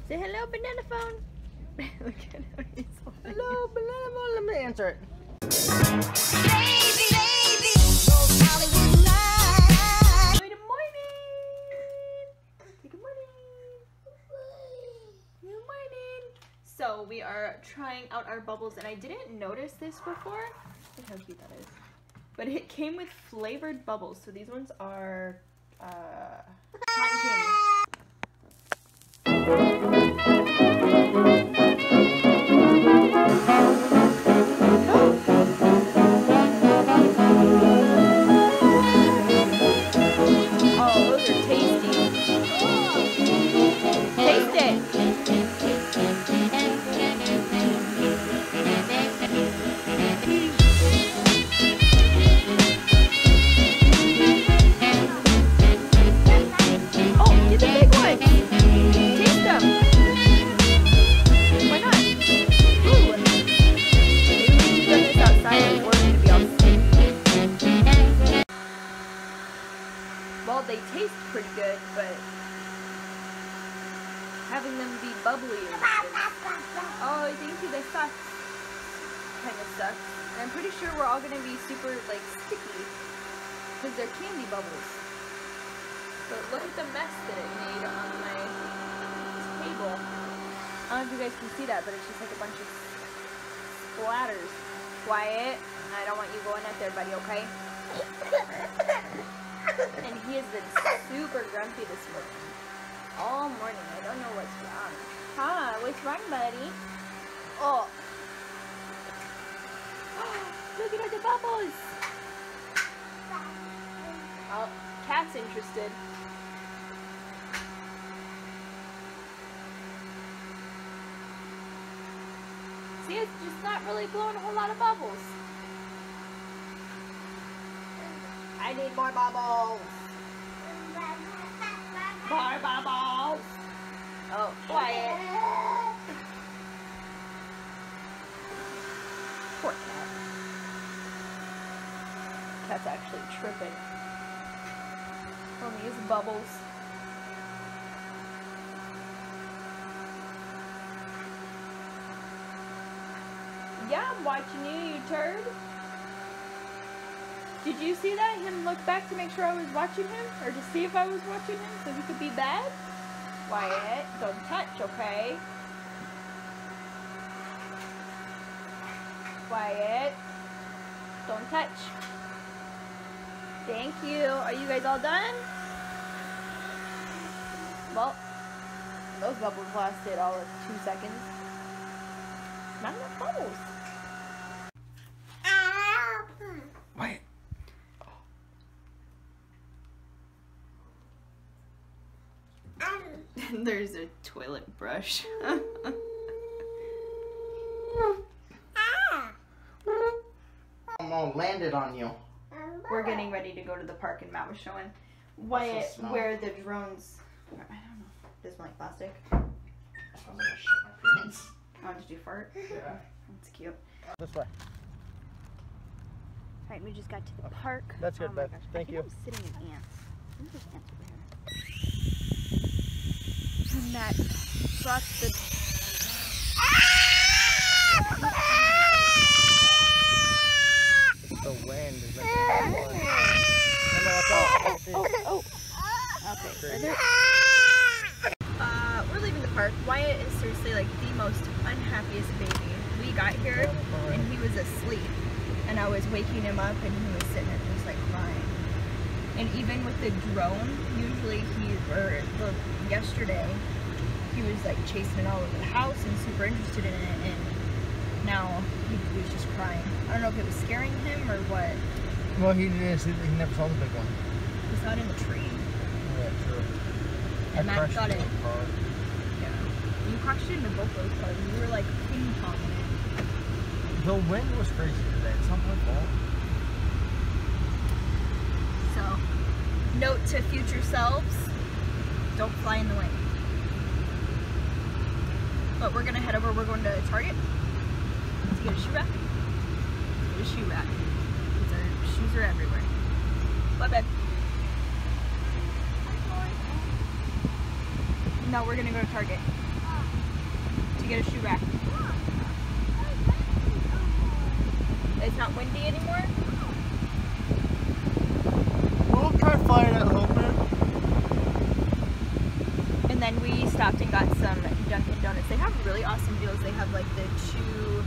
Say hello, banana phone. Look at how he's holding Hello, banana phone. Let me answer it. Baby, baby, those Hollywood nights. Good morning. Say good morning. Good morning. So we are trying out our bubbles, and I didn't notice this before. Look how cute that is. But it came with flavored bubbles. So these ones are cotton candy. Well, they taste pretty good, but having them be bubbly is oh, thank you, they suck. Kind of sucks. And I'm pretty sure we're all gonna be super, like, sticky because they're candy bubbles. But look at the mess that it made on my table. I don't know if you guys can see that, but it's just like a bunch of splatters. Wyatt, I don't want you going out there, buddy, okay? And he has been super grumpy this morning. All morning. I don't know what's wrong. Huh? What's wrong, buddy? Oh. Look at all the bubbles. Oh, Cat's interested. See, it's just not really blowing a whole lot of bubbles. I need more bubbles. More bubbles. Oh, quiet. Poor cat. Cat's actually tripping. From these bubbles. Yeah, I'm watching you, you turd. Did you see that? Him look back to make sure I was watching him? Or to see if I was watching him so he could be bad? Wyatt, don't touch, okay? Wyatt, don't touch. Thank you. Are you guys all done? Well, those bubbles lasted all of 2 seconds. Not enough bubbles. Wait. There's a toilet brush. Almost landed on you. We're getting ready to go to the park, and Matt was showing Wyatt where the drones. I don't know. Does it smell like plastic? I'm gonna shit my pants. Oh, did you fart? Yeah. That's cute. This way. Alright, we just got to the park. That's good, Beth. Thank you. I'm sitting in ants. Look at those ants over here. And Matt brought the... It's the wind is making Okay. We're leaving the park. Wyatt is seriously like the most unhappiest baby. We got here and he was asleep, and I was waking him up and he was sitting there just like crying. And even with the drone, usually yesterday he was like chasing it all over the house and super interested in it, and now he was just crying. I don't know if it was scaring him or what. Well, he never saw the big one. He saw it in the tree. Yeah, true. And Matt got it. Yeah. You crashed into both those cars. You were like ping-ponging it. The wind was crazy today. It's not my fault. So, note to future selves, don't fly in the wind. But we're gonna head over. We're going to Target to get a shoe rack. Get a shoe rack. Because our shoes are everywhere. Bye, babe. Now we're gonna go to Target. to get a shoe rack. It's not windy anymore? We'll try to fly it at home then. And then we stopped and got some Dunkin' Donuts. They have really awesome deals. They have like the two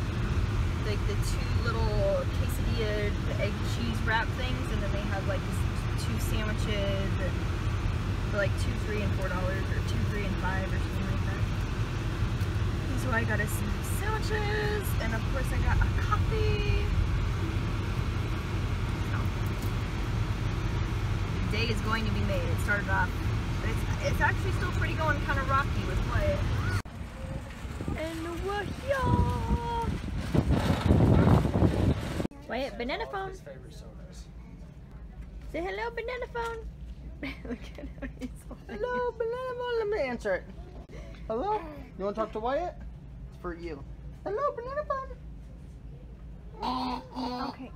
little quesadilla egg cheese wrap things, and then they have like this 2 sandwiches for like $2, $3, and $4, or $2, $3, and $5, or something like that. And so I got us some sandwiches, and of course I got a coffee. So, the day is going to be made. It started off, but it's actually still pretty going kind of rocky with Wyatt. And we're here. Wyatt, banana phone. His favorite sodas. Say hello, banana phone. Look at how he's holding Hello, banana phone. Let me answer it. Hello? You want to talk to Wyatt? It's for you. Hello, banana phone. Okay.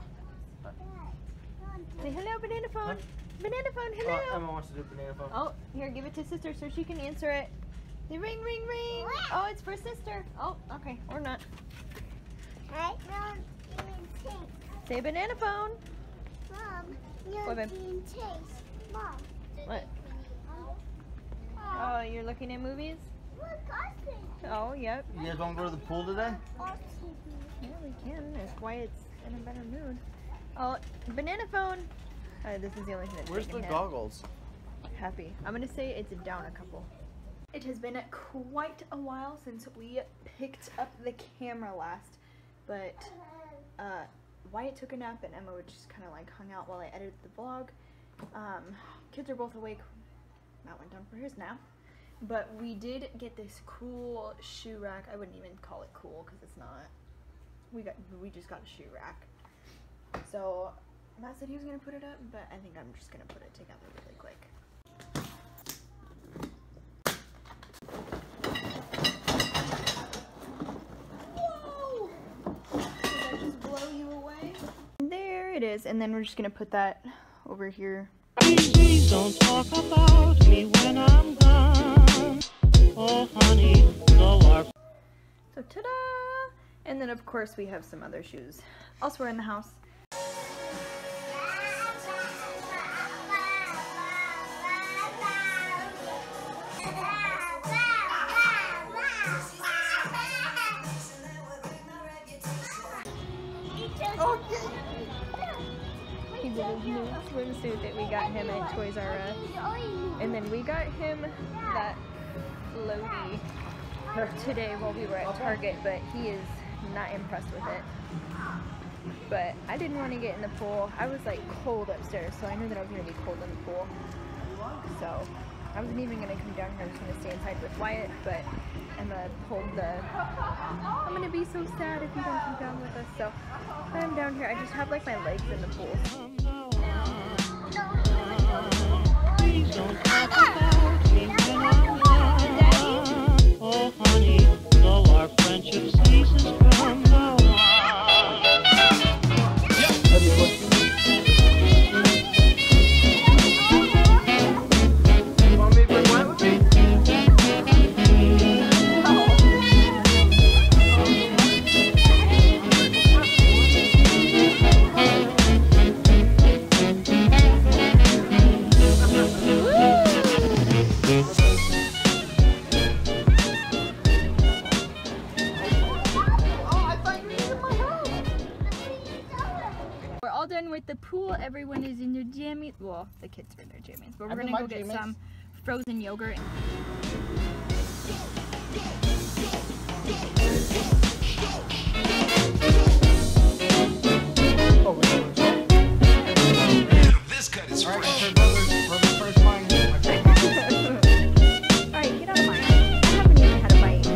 Say hello, banana phone. Huh? Banana phone, hello. Emma wants to do banana phone. Oh, here, give it to sister so she can answer it. Say ring, ring, ring. Oh, it's for sister. Oh, okay, or not. Say banana phone. Mom, What, you're babe? being chased. Mom. What? Oh, you're looking at movies? Look, Austin. Oh, yep. You guys want to go to the pool today? Yeah, we can if Wyatt's in a better mood. Oh, banana phone. This is the only thing that's Where's the taking him goggles? happy. I'm gonna say it's down a couple. It has been quite a while since we picked up the camera last, but Wyatt took a nap and Emma just kind of like hung out while I edited the vlog. Kids are both awake. Matt went down for his nap. But we did get this cool shoe rack. I wouldn't even call it cool because it's not. We just got a shoe rack. So Matt said he was gonna put it up, but I think I'm just gonna put it together really quick. Whoa! Did that just blow you away? There it is, and then we're just gonna put that over here. Please don't talk about me when I'm gone. Oh, honey, so our So ta-da! And then of course we have some other shoes elsewhere in the house. He did his new swimsuit that we got him at Toys R Us. And then we got him that floaty today while we were at Target, but he is not impressed with it. But I didn't want to get in the pool. I was like cold upstairs, so I knew that I was going to be cold in the pool. So I wasn't even going to come down here. I was going to stay inside with Wyatt, but Emma pulled the, I'm going to be so sad if you don't come down with us. So I'm down here. I just have like my legs in the pool. please don't talk about me when I'm gone. Oh, honey, so our friendship ceases from now on. You want me to bring Wyatt with me? We're all done with the pool. Everyone is in their jammies. Well, the kids are in their jammies, but we're gonna go get some frozen yogurt. Oh, we're doing it. This cut is Alright, fresh. brother first mine. Alright, get out of mine. I haven't even had a bite.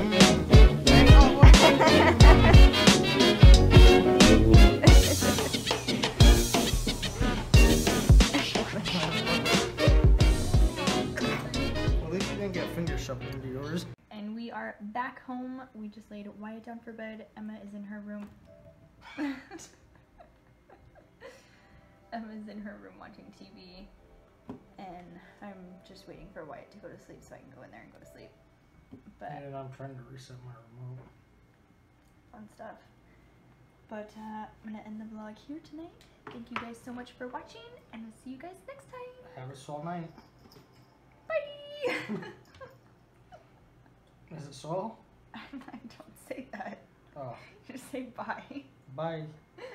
At least you didn't get fingers shoved into yours. And we are back home. We just laid Wyatt down for bed. Emma is in her room. Emma's in her room watching TV. And I'm just waiting for Wyatt to go to sleep so I can go in there and go to sleep. But And I'm trying to reset my remote. fun stuff. But I'm gonna end the vlog here tonight. Thank you guys so much for watching, and we'll see you guys next time. Have a swell night. Bye! Is it swell? I don't say that. Oh, Just say bye. bye.